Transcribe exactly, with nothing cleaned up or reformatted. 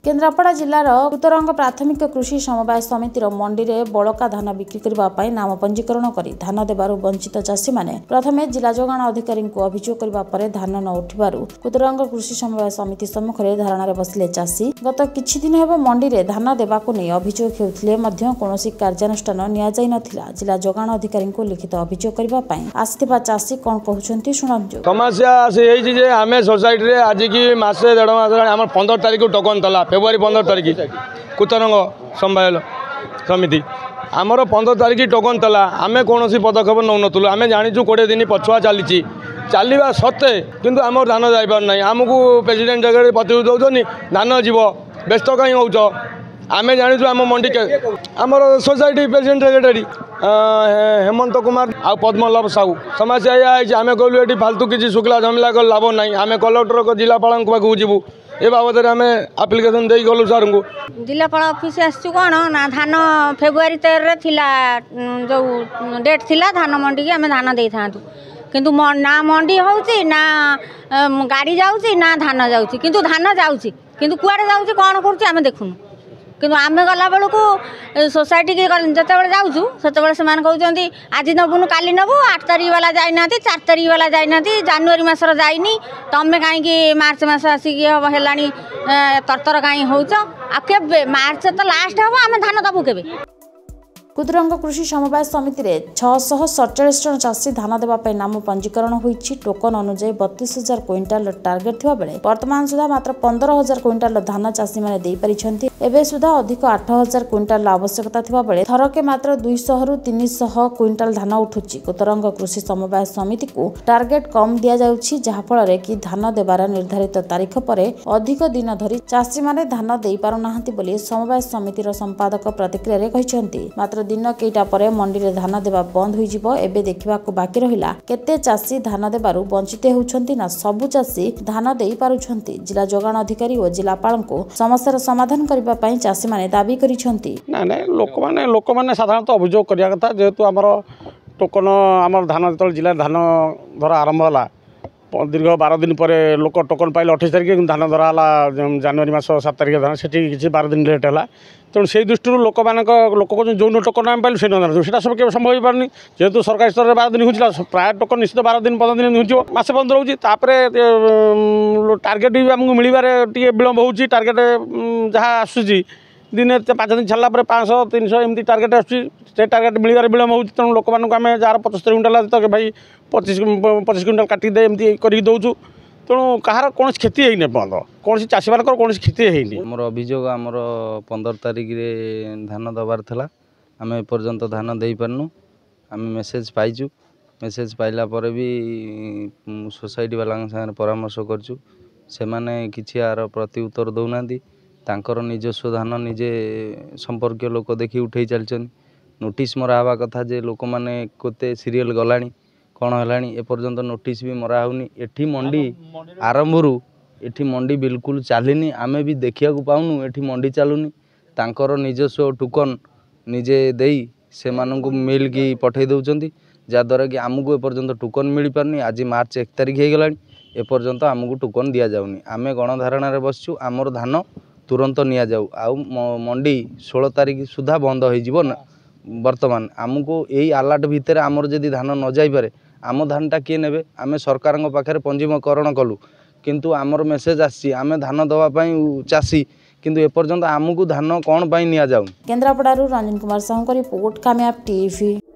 केन्द्रापड़ा जिलार उत्तरंग प्राथमिक कृषि समवाय समितिर मंडी में बड़का धान बिक्री करने नाम पंजीकरण कर धान देवारु वंचित चाषी मैंने प्रथमे जिला जोगाण अधिकारी अभियोग करने धान न उठिबारु उत्तरंग कृषि समवाय समिति सम्मुख में धारणा बसिले चाषी। गत किछि दिन हेब मंडी में धान देवाकु नहीं अभियोग हेउथिले मध्य कोनोसी कार्यानुष्ठान निया जाय नथिला। जिला जोगाण अधिकारी लिखित अभियोग करने आसिथिबा चाषी कोन कहउछन्ती सुनंजु। समस्या से एई जे आमे सोसाइटी रे आज की मासे डेढ़ मास हमर पंद्रह तारीख को टोकन तला फेब्रुआरी पंद्रह तारीख कुतरंग समवाय समिति आमर पंद्रह तारीख टोकन तला आमे कौन पदक्षेप नौ नुलु आमे जाचु कोड़े दिन पछुआ चली चलवा सत्ते किंतु आम धान जापार ना आमको प्रेसिडेंट जगह पति दौरान धान जीव व्यस्त कहीं हो आमे जाचु आम मंडी आमर society president secretary Hemant Kumar आ पद्मलभ साहू समस्या यह आम कहलु ये फालतू किसी शुक्ला झमेला कर लाभ ना आम कलेक्टर को जिलापाल पाखक जीवु ए बाबद आम आप्लिकेसन दे गलु सर को जिलापाल ऑफिस आसचु कौन ना धान फेब्रुआरी तेरह थिला जो डेट थिला धान मंडी की आम धान दे था किंतु ना मंडी होउची ना गाड़ी जाउची ना धान जाउची किंतु धान जाउची किंतु कुआडे जाउची कौन करूची आम देखुनु किंतु आम गला बेलू सोसाइटी की जिते जाऊँ से कहते आज नबुनु काली नबू आठ तारीख वाला जाइना चार तारीख वाला जाइना जानुरी मसर जाइनी तमें कहीं मार्च मस आसिक है तरतर कहीं हो मार्च तो लास्ट हम आम धान दबू के कुतरंग कृषि समवाय समिति में छह सौ सड़चाश जन चाषी धान देवाई नाम पंजीकरण होती टोकन अनुଯାयी बत्तीस हजार क्विंटाल टार्गेट थिबा बेले वर्तमान सुधा मात्र पंद्रह हजार क्विंटाल धान चाषी मैंने दे पारिछन्ति। एबे सुधा अधिक आठ हजार क्विंटाल आवश्यकता थिबा बेले थरके मात्र दुई सौ रु तीन सौ क्विंटाल धान उठुची। कुतरंग कृषि समवाय समिति को टार्गेट कम दिया जाउछि जहा फଳରେ कि धान देबार निर्धारित तारीख पर अधिक दिन धरी चाषी माने धान दे पारु नाहंती बोली समवाय समितिर संपादक प्रतिक्रिया रे कहिसन्ति। मात्र दिन केटा परे मंडी रे धान देवा बंद होई जिवो। एबे देखिबाकू बाकी रहिला केते चाषी धान देबारु वंचित होउछन्ति ना सबु चाषी धान देई पारुछन्ति। जिला जोगाण अधिकारी और जिलापाल को समस्यार समाधान करबा पई चाषी माने दाबी करिछन्ति। ना ना लोक माने लोक माने साधारणतः अभियोग करिया कथा जेहेतु हमर टोकन हमर धान जतल जिला धान धरा आरंभ होला दीर्घ बारह दिन पर लोक टोकन पाइल अठाईस तारीख धान धरा जनवरी मास सात तारीख धान से किसी बारह दिन लेट है तेणु से दृष्टि लोक मान लोक जो टोकन आम पाइल से सीटा सब केवल संभव हो पारनी जेहेतु सरकारी स्तर में बारह दिन हो प्राय टोकन निश्चित बारह दिन पंद्रह दिन हो मसे बंद रोचे टार्गेट भी आमको मिलबार टे विलम्ब हो टार्गेट जहाँ आसूँ दिन पाँच दिन छाला पाँच सौ तीन सौ एमती टार्गेट आसे टार्गेट मिलबार विलम्ब हो तेणु लोक मानक आम जार पचहत्तर क्विंटाल तो भाई पचीस पचीस क्विंटाल काटिदे एमती कर दौचु तेणु कहार कौन क्षति है पर्यटन कौन चाषी मान कौन क्षति है मोर अभियोग आमर पंद्रह तारीख रे धान दबार था आम एपर्यंत धान दे पारनु आम मेसेज पाइचु मेसेज पाइला पर भी सोसाइटी वाला सागर परामर्श करचु से माने किछि आर प्रति उत्तर दौना तांकर निजस्व धान निजे संपर्क लोक देखी उठे चलछन नोटिस मरा हवा कथा जे लोक माने कोते सीरियल गलानी कौन है एपर्यंत नोटिस भी मरा होनी एठी मंडी आरंभरू एठी मंडी बिल्कुल चलनी आमे भी देखिया पाऊनु एठी मंडी चलुनी तांकर निजस्व टोकन निजे देई से माननको मिल की पठे दउचंती जद्वारा कि आमको एपर्यंत टोकन मिल पारनी आज मार्च एक तारीख हो गलानी एपर्यंत आमको टोकन दिया जाउनी आमे गणधारणा बसचु आमर धान तुरंत निया जाऊ आउ मंडी सोलह तारीख सुधा बंद हो वर्तमान आमको यही आलर्ट भितर आमर जदि धान न जाई पारे आम धानटा किए नेबे आमे सरकार पाखे पंजीकरण कलु किंतु आमर मेसेज आसी आमे धान दवापाई चाषी किंतु एपर्यंत आमको धान कौन पाई निया जाऊ। केन्द्रापड़ारू रंजन कुमार साहू रिपोर्ट कामयाब टीवी।